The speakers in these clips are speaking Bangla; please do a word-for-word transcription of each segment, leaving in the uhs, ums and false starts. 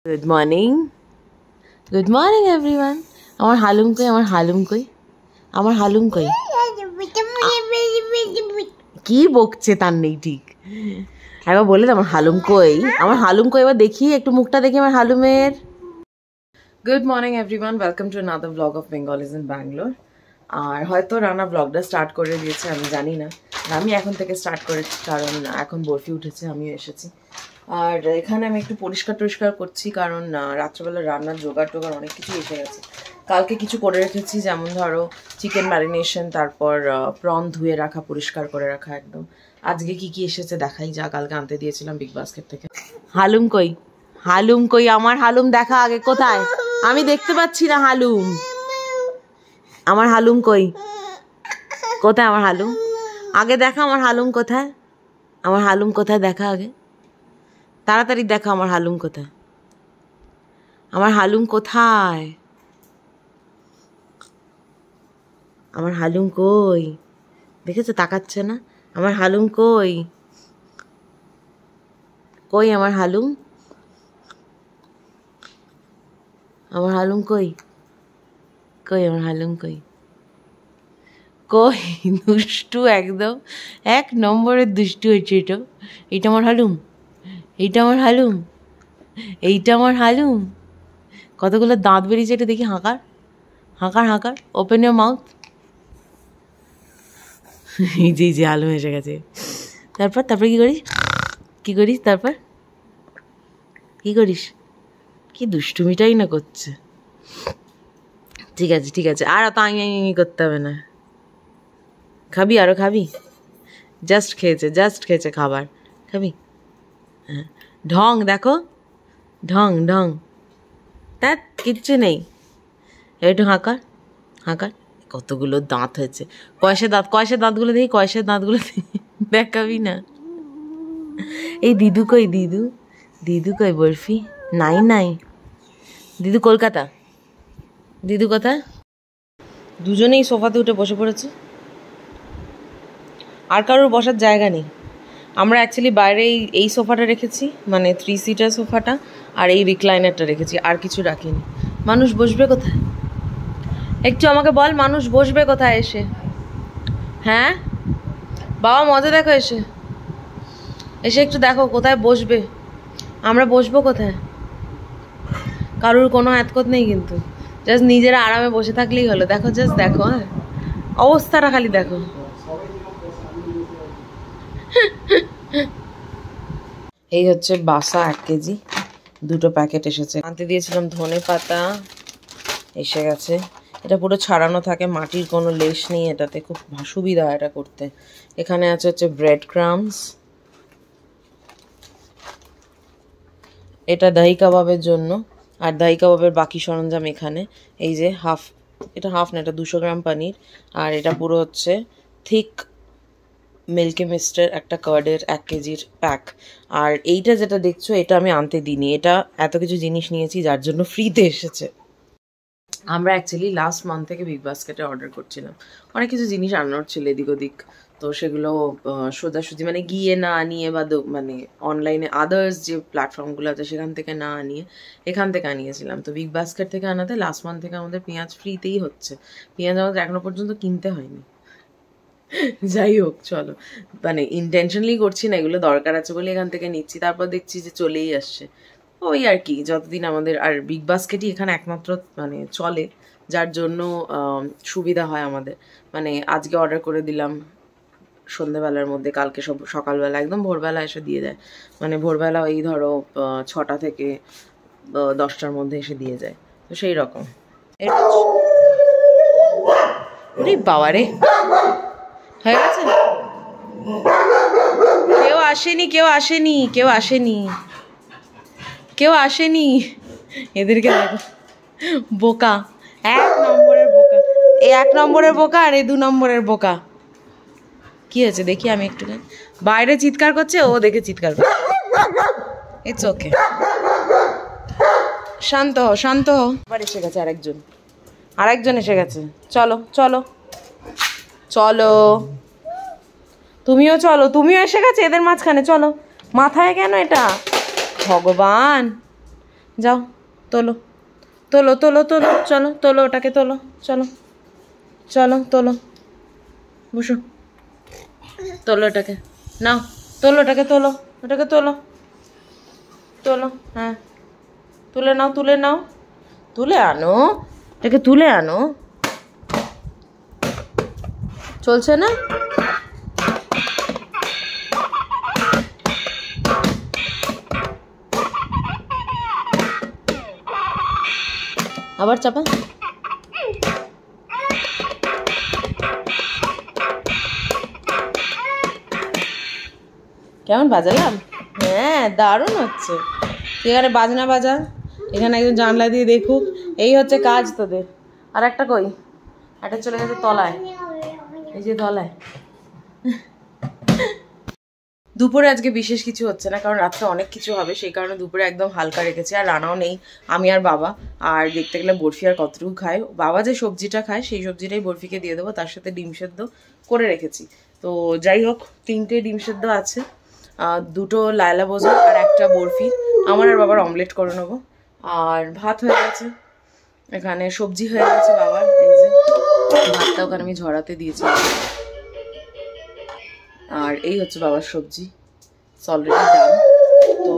Good morning. Good morning everyone. আমার হালুম কই আমার হালুম কই আমার হালুম কই কি বকছে তার নেই ঠিক একবার বলে আমার হালুম কই আমার হালুম কই এবার দেখি একটু মুখটা দেখি আমার হালুমের Good morning everyone. Welcome to another vlog of Bengalis in Bangalore. আর হয়তো রানা ব্লগটা স্টার্ট করে দিয়েছে আমি জানি না আমি এখন থেকে স্টার্ট করেছি কারণ এখন বরফি উঠেছে আমিও এসেছি আর এখানে আমি একটু পরিষ্কার টরিষ্কার করছি কারণ রাত্রেবেলা রান্নার জোগাড় টোগাড় অনেক কিছু এসে গেছে কালকে কিছু করে রেখেছি যেমন ধরো চিকেন ম্যারিনেশন তারপর প্রন ধুয়ে রাখা পরিষ্কার করে রাখা একদম আজকে কি কি এসেছে দেখাই যা কালকে আনতে দিয়েছিলাম বিগ বাস্কেট থেকে হালুম কই হালুম কই আমার হালুম দেখা আগে কোথায় আমি দেখতে পাচ্ছি না হালুম আমার হালুম কই কোথায় আমার হালুম আগে দেখা আমার হালুম কোথায় আমার হালুম কোথায় দেখা আগে তাড়াতাড়ি দেখা আমার হালুম কোথায় আমার হালুম কোথায় আমার হালুম কই দেখেছো তাকাচ্ছে না আমার হালুম কই কই আমার হালুম আমার হালুম কই কই আমার হালুম কই কই দুষ্টু একদম এক নম্বরের দুষ্টু হচ্ছে এটা এটা আমার হালুম এইটা আমার হালুম এইটা আমার হালুম কতগুলো দাঁত বেরিয়েছে এটা দেখি হাঁকার হাঁকার হাঁকার ওপেন ইউর মাউথ এই যে যে হালুম এসে গেছে তারপর তারপর কি করিস কি করিস তারপর কি করিস কি দুষ্টুমিটাই না করছে ঠিক আছে ঠিক আছে আর অত আঙি আঙি করতে হবে না খাবি আরো খাবি জাস্ট খেয়েছে জাস্ট খেয়েছে খাবার খাবি হ্যাঁ ঢং দেখো ঢং ঢং তা কিচ্ছু নেই একটু হাঁকার হাঁকার কতগুলো দাঁত হয়েছে কয়সে দাঁত কয়সে দাঁতগুলো দেখি কয়সে দাঁতগুলো দেখাবি না এই দিদু কই দিদু দিদু কই বরফি নাই নাই দিদু কলকাতা দিদু কোথায় দুজনেই সোফাতে উঠে বসে পড়েছে আর কারোর বসার জায়গা নেই আমরা অ্যাকচুয়ালি বাইরে এই এই সোফাটা রেখেছি মানে থ্রি সিটার সোফাটা আর এই রিক্লাইনারটা রেখেছি আর কিছু রাখিনি মানুষ বসবে কোথায় একটু আমাকে বল মানুষ বসবে কোথায় এসে হ্যাঁ বাবা মজা দেখো এসে এসে একটু দেখো কোথায় বসবে আমরা বসবো কোথায় কারোর কোনো এতকত নেই কিন্তু জাস্ট নিজেরা আরামে বসে থাকলেই হলো দেখো জাস্ট দেখো হ্যাঁ অবস্থাটা খালি দেখো এই হচ্ছে বাসা এক কেজি দুটো প্যাকেট এসেছে আনতে দিয়েছিলাম ধনে পাতা এসে গেছে এটা পুরো ছাড়ানো থাকে মাটির কোনো লেশ নেই এটাতে খুব সুবিধা এটা করতে এখানে আছে হচ্ছে ব্রেড ক্রামস এটা দহি কাবাবের জন্য আর দহি কাবাবের বাকি সরঞ্জাম এখানে এই যে হাফ এটা হাফ না এটা দুশো গ্রাম পনির আর এটা পুরো হচ্ছে থিক মিল্কি মিস্টের একটা কার্ডের এক কেজির প্যাক আর এইটা যেটা দেখছো এটা আমি আনতে দিইনি এটা এত কিছু জিনিস নিয়েছি যার জন্য ফ্রিতে এসেছে আমরা অ্যাকচুয়ালি লাস্ট মান্থ থেকে বিগ বাস্কেটে অর্ডার করছিলাম অনেক কিছু জিনিস আনানোর ছিল এদিক ওদিক তো সেগুলো সোজাসুজি মানে গিয়ে না আনিয়ে বা মানে অনলাইনে আদার্স যে প্ল্যাটফর্মগুলো আছে সেখান থেকে না আনিয়ে এখান থেকে আনিয়েছিলাম তো বিগ বাস্কেট থেকে আনাতে লাস্ট মান্থ থেকে আমাদের পেঁয়াজ ফ্রিতেই হচ্ছে পেঁয়াজ আমাদের এখনো পর্যন্ত কিনতে হয়নি যাই হোক চলো মানে ইন্টেনশনালি করছি না এগুলো দরকার আছে বলে এখান থেকে নিচ্ছি তারপর দেখছি যে চলেই আসছে ওই আর কি যতদিন আমাদের আর বিগ বাস্কেটই এখানে একমাত্র মানে চলে যার জন্য সুবিধা হয় আমাদের মানে আজকে অর্ডার করে দিলাম সন্ধ্যেবেলার মধ্যে কালকে সব সকালবেলা একদম ভোরবেলা এসে দিয়ে যায় মানে ভোরবেলা ওই ধরো ছটা থেকে দশটার মধ্যে এসে দিয়ে যায় তো সেই রকম বাবা রে হয়ে গেছে কেউ আসেনি কেউ আসেনি কেউ আসেনি কেউ আসেনি এদেরকে দেখো বোকা এক নম্বরের বোকা এই এক নম্বরের বোকা আর এই দু নম্বরের বোকা কি হয়েছে দেখি আমি একটু বাইরে চিৎকার করছে ও দেখে চিৎকার করছে ইটস ওকে শান্ত হও শান্ত হও আবার এসে গেছে আরেকজন আরেকজন এসে গেছে চলো চলো চলো তুমিও চলো তুমিও এসে গেছে এদের মাঝখানে চলো মাথায় কেন এটা ভগবান যাও তোলো তোলো তোলো তোলো, চলো তোলো ওটাকে, তোলো, চলো চলো তোলো, বসো, তোলো ওটাকে, নাও তোলো ওটাকে, তোলো ওটাকে, তোলো তোলো, হ্যাঁ তুলে নাও, তুলে নাও, তুলে আনো এটাকে, তুলে আনো। চলছে না? আবার চাপা। কেমন বাজালাম? হ্যাঁ দারুণ হচ্ছে। এখানে বাজনা বাজা, এখানে একজন জানলা দিয়ে দেখুক, এই হচ্ছে কাজ তোদের। আর একটা কই? একটা চলে গেছে তলায়, এই যে তলায়। দুপুরে আজকে বিশেষ কিছু হচ্ছে না, কারণ রাত্রে অনেক কিছু হবে, সেই কারণে দুপুরে একদম হালকা রেখেছি। আর রান্নাও নেই, আমি আর বাবা। আর দেখতে গেলে বরফি আর কতটুকু খায়, বাবা যে সবজিটা খায় সেই সবজিটাই বরফিকে দিয়ে দেবো, তার সাথে ডিম সেদ্ধ করে রেখেছি। তো যাই হোক, তিনটে ডিম সেদ্ধ আছে, দুটো লায়লা বোঝা আর একটা বরফি। আমার আর বাবার অমলেট করে নেবো। আর ভাত হয়ে গেছে, এখানে সবজি হয়ে গেছে বাবার, এই যে ভাতটা ওখানে আমি ঝরাতে দিয়েছি। আর এই হচ্ছে বাবার সবজি, অলরেডি ডান। তো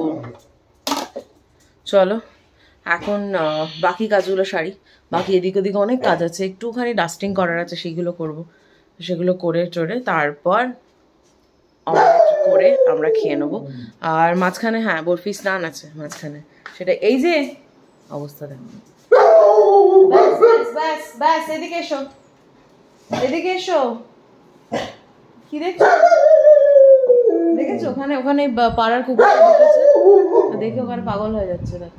চলো এখন বাকি কাজগুলো সারি, বাকি এদিক ওদিকে অনেক কাজ আছে, একটুখানি ডাস্টিং করার আছে, সেইগুলো করব। সেগুলো করে টরে তারপর অমলেট করে আমরা খেয়ে নেবো। আর মাঝখানে হ্যাঁ বরফি স্নান আছে মাঝখানে, সেটা এই যে অবস্থা দেখো। ব্যাস ব্যাস ব্যাস ব্যাস, এদিকে এসো, এদিকে এসো। কি দেখছো? দেখেছো ওখানে, ওখানে পাড়ার কুকুরটা দেখেছে, দেখে ওখানে পাগল হয়ে যাচ্ছে দেখো।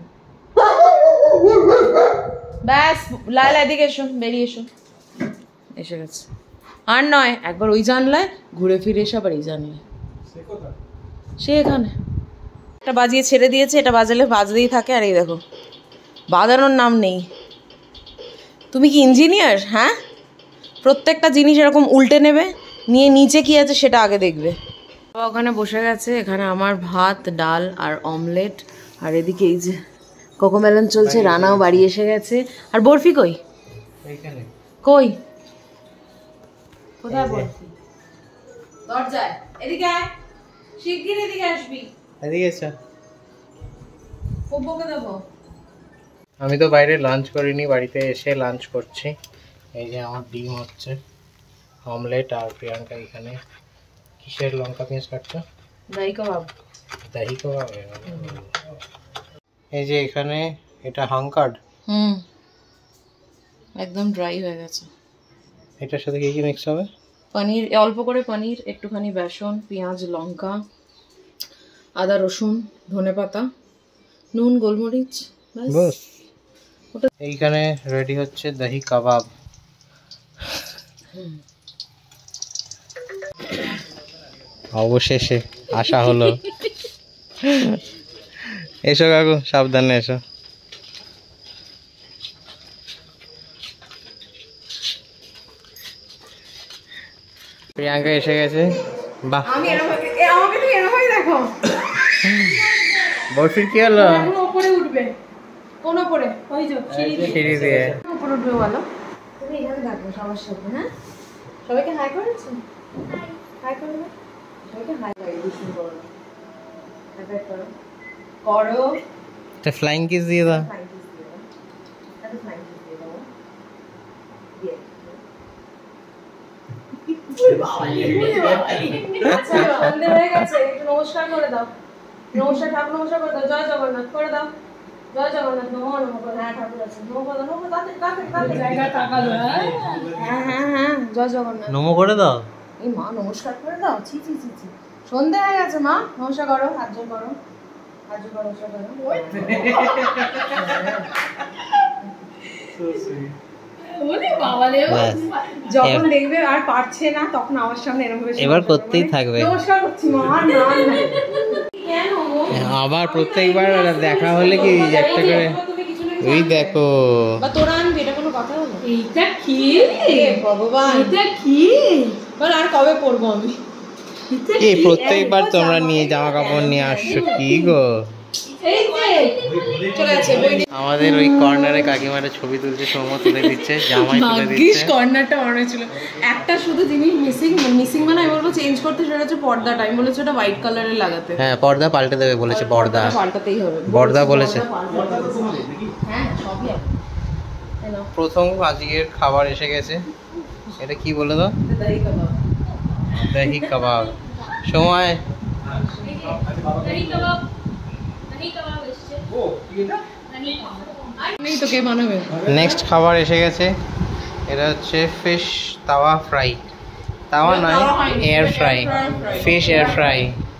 ব্যাস লায়লা এদিকে এসো, বেরিয়ে এসো, এসে গেছে। আর নয়, একবার ওই জানলায় ঘুরে ফিরে এসে আবার এই জানলায়, সে এখানে এটা বাজিয়ে ছেড়ে দিয়েছে, এটা বাজালে বাজতেই থাকে। আর এই দেখো বাজানোর নাম নেই। তুমি কি ইঞ্জিনিয়ার? হ্যাঁ, প্রত্যেকটা জিনিস এরকম উল্টে নেবে, নিয়ে নিচে কি আছে সেটা আগে দেখবে। ওখানে বসে গেছে, এখানে আমার ভাত ডাল আর অমলেট, আর এদিকে এই যে কোকোমেলন চলছে, রানাও বাড়ি এসে গেছে। আর বরফি কই? কই কোথায় বরফি? দরজায়। এদিকে আয়, শিগগির এদিকে আসবি। এদিকে এসো। পোপোকে দেবো। আমি তো বাইরে লাঞ্চ করিনি, বাড়িতে এসে লাঞ্চ করছি। এই যে আমার ডিম হচ্ছে, অমলেট, আর প্রিয়াঙ্কা এখানে কিসের লঙ্কা পেঁয়াজ কাটছো? দহি কাবাব। দহি কাবাব। এই যে এখানে এটা হাঙ্কার্ড, হুম একদম ড্রাই হয়ে গেছে। এটার সাথে কি কি মিক্স হবে? পনির, অল্প করে পনির, একটুখানি বেসন, পেঁয়াজ, লঙ্কা, আদা রসুন, ধনেপাতা, নুন, গোলমরিচ, বাস। এইখানে রেডি হচ্ছে দহি কাবাব। অবশেষে আসা হলো। এসো কাকু, সাবধানে এসো। প্রিয়াঙ্কা এসে গেছে। বাহ, আমি আমাকে আমাকে তুমি এরকমই দেখো। বরফির কি হলো? উপরে উঠবে, কোন উপরে? ওই যে সিঁড়ি দিয়ে উপরে উঠবে। বলো তুমি এখানে থাকো সবার সাথে। হ্যাঁ, সবাইকে হাই করেছো? হাই করো, সবাইকে হাই করে দুষ্টুমি করো না, হাই করো করো। এটা ফ্লাইং কিস দিয়ে দাও। ফ্লাইং কিস দিয়ে দাও, এটা ফ্লাইং কিস দিয়ে দাও, দিয়ে আচ্ছা আমাদের হয়ে গেছে। একটু নমস্কার করে দাও, নমস্কার, ঠাকুর নমস্কার করে দাও, জয় জগন্নাথ করে দাও, জয় জগন্নাথ, নমো নমো করে। হ্যাঁ ঠাকুর আছে, নমো করে দাও, নমো তাতে তাতে তাতে জায়গা টাকা দাও। হ্যাঁ হ্যাঁ হ্যাঁ, জয় জগন্নাথ, নমো করে দাও। এই মা নমস্কার করে দাও। ছি ছি ছি ছি, সন্ধ্যা হয়ে গেছে মা, নমস্কার করো, হাত জোড় করো, হাত জোড় করো, নমস্কার করো। যখন দেখবে আর পারছে না, তখন আমার সামনে এরকম এবার করতেই থাকবে। নমস্কার করছি মা, আর না কেন আবার প্রত্যেকবার দেখা হলে কি একটা করে ওই দেখো। বা তোরা আনবি, এটা কোনো কথা হলো? এইটা কি ভগবান, এটা কি বল আর কবে পরবো আমি? এই প্রত্যেকবার তোমরা নিয়ে জামা কাপড় নিয়ে আসছো কি গো? আমাদের ওই কর্নারে কাকিমারা ছবি তুলছে, সৌম্য তুলে দিচ্ছে, জামাই তুলে দিচ্ছে। কর্নারটা অন ছিল, একটা শুধু জিনিস মিসিং, মিসিং মানে আমি বলবো চেঞ্জ করতে, সেটা হচ্ছে পর্দাটা। আমি বলেছি ওটা হোয়াইট কালারের লাগাতে। হ্যাঁ পর্দা পাল্টে দেবে বলেছে, পর্দা পাল্টাতেই হবে, পর্দা বলেছে। হ্যাঁ সবই। প্রথম আজকের খাবার এসে গেছে, এটা কি বলে দাও? দহি কাবাব। দহি কাবাব। সময় দহি কাবাব, দহি কাবাব এসছে। ও কি এটা? নেই তো কে বানাবে? নেক্সট খাবার এসে গেছে, এটা হচ্ছে ফিশ তাওয়া ফ্রাই। তাওয়া নয়, air fry, fish air fry.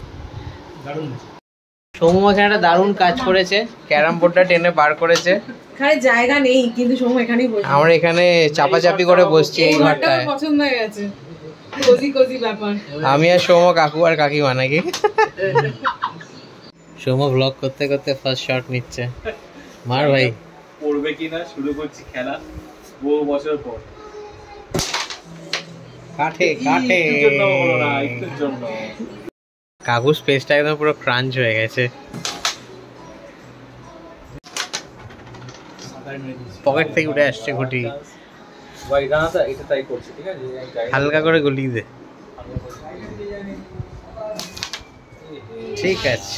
Soumya এখানে একটা দারুণ কাজ করেছে, ক্যারাম বোর্ডটা টেনে বার করেছে। এখানে জায়গা নেই কিন্তু সৌম্য এখানেই বসে। আমরা এখানে চাপাচাপি করে বসছি এই ঘরটায়। পছন্দ হয়ে গেছে, কোজি কোজি ব্যাপার। আমি আর সৌম্য, কাকু আর কাকিমা নাকি। সৌম্য ব্লগ করতে করতে ফার্স্ট শট নিচ্ছে। মার ভাই পড়বে কিনা, শুরু করছি খেলা বহু বছর পর। কাঠে কাঠে একটুর জন্য হলো না, একটুর জন্য। কাকু স্পেসটা একদম পুরো ক্রাঞ্চ হয়ে গেছে। পকেট থেকে উঠে আসছে ঘুটি, ভাই গানাটা এটা ট্রাই করছি, ঠিক আছে? হালকা করে গলিয়ে দে। ঠিক আছে,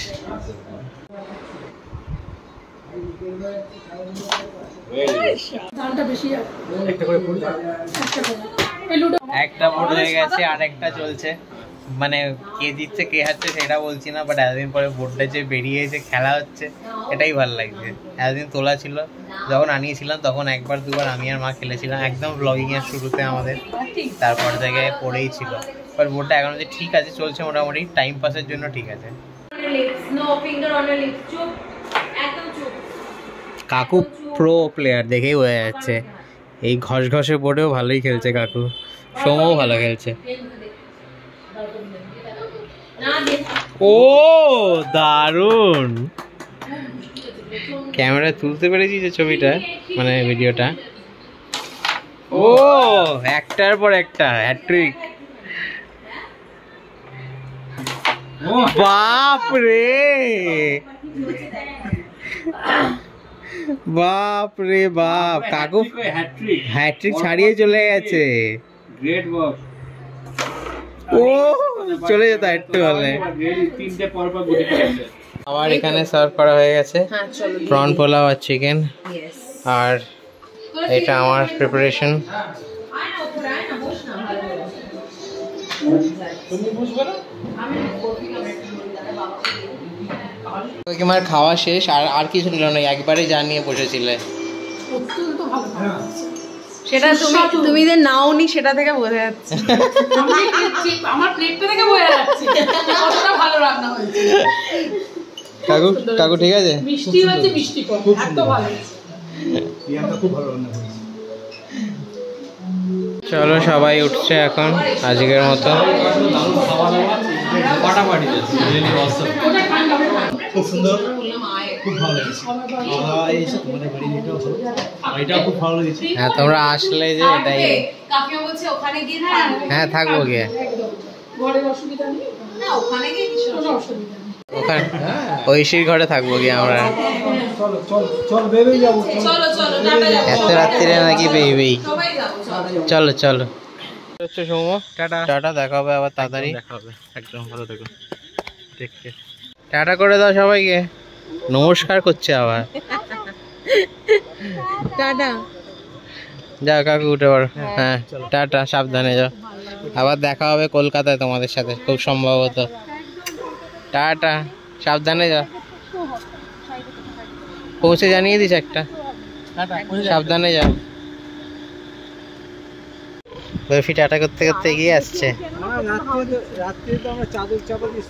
একটা বোর্ড হয়ে গেছে আর একটা চলছে। মানে কে জিতছে কে হারছে সেটা বলছি না, বাট এতদিন পরে বোর্ডটা যে বেরিয়েছে, খেলা হচ্ছে, এটাই ভালো লাগছে। এতদিন তোলা ছিল, যখন আনিয়েছিলাম তখন একবার দুবার আমি আর মা খেলেছিলাম, একদম ব্লগিং এর শুরুতে আমাদের, তারপর থেকে পড়েই ছিল। বাট বোর্ডটা এখন যে ঠিক আছে, চলছে মোটামুটি, টাইম পাসের জন্য ঠিক আছে। কাকু প্রো প্লেয়ার দেখেই বোঝা যাচ্ছে, এই ঘস ঘসে বোর্ডেও ভালোই খেলছে কাকু, সৌম্যও ভালো খেলছে। ও দারুণ, ক্যামেরা তুলতে পেরেছি যে ছবিটা, মানে ভিডিওটা। ও একটার পর একটা হ্যাট্রিক, বাপ রে বাপ রে বাপ, কাকু হ্যাট্রিক ছাড়িয়ে চলে গেছে। Great work. ও চলে যেত একটু হলে। তিনটে পর পর গুটি করেছে। আবার এখানে সার্ভ করা হয়ে গেছে প্রন পোলাও আর চিকেন, আর এটা আমার প্রিপারেশন। তোমার খাওয়া শেষ, আর আর কিছু নিল না, একবারে যা নিয়ে বসেছিলে। সেটা তুমি তুমি যে নাওনি সেটা থেকে বোঝা যাচ্ছে। আমার প্লেটটা থেকে বোঝা যাচ্ছে কতটা ভালো রান্না হয়েছে। কাকু কাকু ঠিক আছে, মিষ্টি হয়েছে, মিষ্টি কম, এত ভালো হয়েছে। প্রিয়াঙ্কা খুব ভালো রান্না করেছে। চলো সবাই উঠছে এখন আজকের মতো। খুব সুন্দর, খুব ভালো লেগেছে। এটাও খুব ভালো লেগেছে। হ্যাঁ তোমরা আসলে যে এটাই। কাকিমা বলছে ওখানে গিয়ে হ্যাঁ থাকবো গিয়ে, ঘরের অসুবিধা নেই না, ওখানে গিয়ে কিছু অসুবিধা নেই, ওখানে ঐশীর ঘরে থাকবো গিয়ে আমরা। চলো চলো চলো বেরিয়ে যাবো। চলো চলো টাটা যাবো, এত রাত্রিরে নাকি বেবি? সবাই যাবো চলো চলো। হচ্ছে সৌম্য, টাটা টাটা, দেখা হবে আবার তাড়াতাড়ি। দেখা হবে, একদম ভালো থেকো, দেখতে। টাটা করে দাও সবাইকে, নমস্কার করছে আবার। টাটা। যাও কাকু উঠে পড়ো। হ্যাঁ টাটা, সাবধানে যাও, আবার দেখা হবে কলকাতায় তোমাদের সাথে খুব সম্ভবত। টাটা, সাবধানে যাও, পৌঁছে জানিয়ে দিস একটা, সাবধানে যাও। বরফি টাটা করতে করতে এগিয়ে আসছে। রাত্রে তো আমরা চাদর চাপা দিচ্ছি।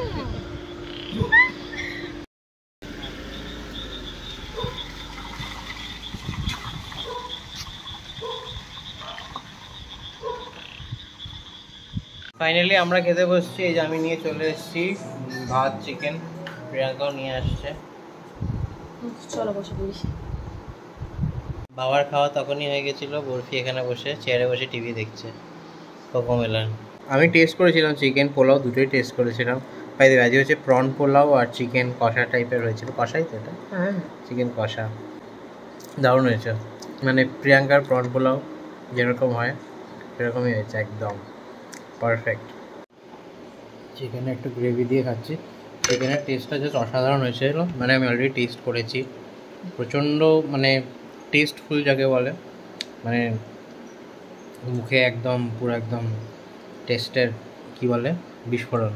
ফাইনালি আমরা খেতে বসছি, এই যে আমি নিয়ে চলে এসেছি ভাত, চিকেন, প্রিয়াঙ্কাও নিয়ে আসছে। চলো বসে বসে। বাবার খাওয়া তখনই হয়ে গেছিলো, বরফি এখানে বসে চেয়ারে বসে টিভি দেখছে, কোকোমেলন। আমি টেস্ট করেছিলাম চিকেন পোলাও, দুটোই টেস্ট করেছিলাম, পাই দেবে। আজকে হচ্ছে প্রন পোলাও আর চিকেন কষা টাইপের হয়েছিল, কষাই তো এটা, হ্যাঁ চিকেন কষা দারুণ হয়েছে। মানে প্রিয়াঙ্কার প্রন পোলাও যেরকম হয় সেরকমই হয়েছে, একদম পারফেক্ট। চিকেনে একটু গ্রেভি দিয়ে খাচ্ছি, চিকেনের টেস্টটা জাস্ট অসাধারণ হয়েছিল। মানে আমি অলরেডি টেস্ট করেছি, প্রচণ্ড মানে টেস্টফুল যাকে বলে, মানে মুখে একদম পুরো একদম টেস্টের কি বলে বিস্ফোরণ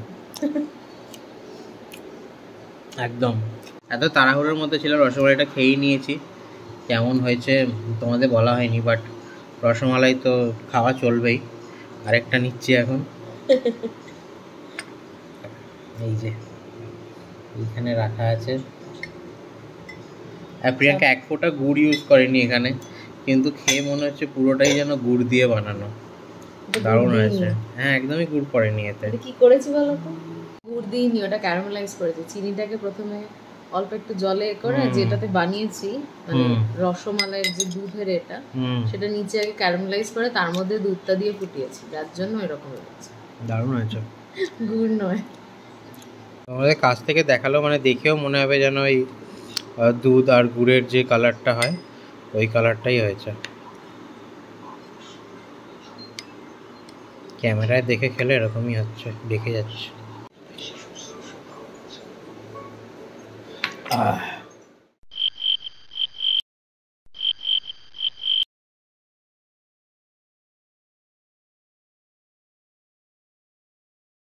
একদম। এত তাড়াহুড়োর মধ্যে ছিল, রসমালাইটা খেয়েই নিয়েছি। কেমন হয়েছে তোমাদের বলা হয়নি, বাট রসমালাই তো খাওয়া চলবেই। আরেকটা নিচ্ছি এখন। এই যে এইখানে রাখা আছে। আর প্রিয়াঙ্কা এক ফোঁটা গুড় ইউজ করেনি এখানে, কিন্তু খেয়ে মনে হচ্ছে পুরোটাই যেন গুড় দিয়ে বানানো। দারুণ হয়েছে। হ্যাঁ একদমই গুড় পড়েনি এতে। কি করেছি বলো তো? গুড় দিইনি, ওটা ক্যারামেলাইজ করেছি। চিনিটাকে প্রথমে অল্প একটু জলে করে, যেটাতে বানিয়েছি মানে রসমালাইয়ের যে দুধের এটা, সেটা নিচে আগে ক্যারামেলাইজ করে তার মধ্যে দুধটা দিয়ে ফুটিয়েছি, যার জন্য এরকম হয়েছে। দারুণ হয়েছে, গুড় নয়। আমাদের কাছ থেকে দেখালো, মানে দেখেও মনে হবে যেন ওই দুধ আর গুড়ের যে কালারটা হয় ওই কালারটাই হয়েছে। ক্যামেরায় দেখে খেলে এরকমই হচ্ছে, দেখে যাচ্ছে। আহ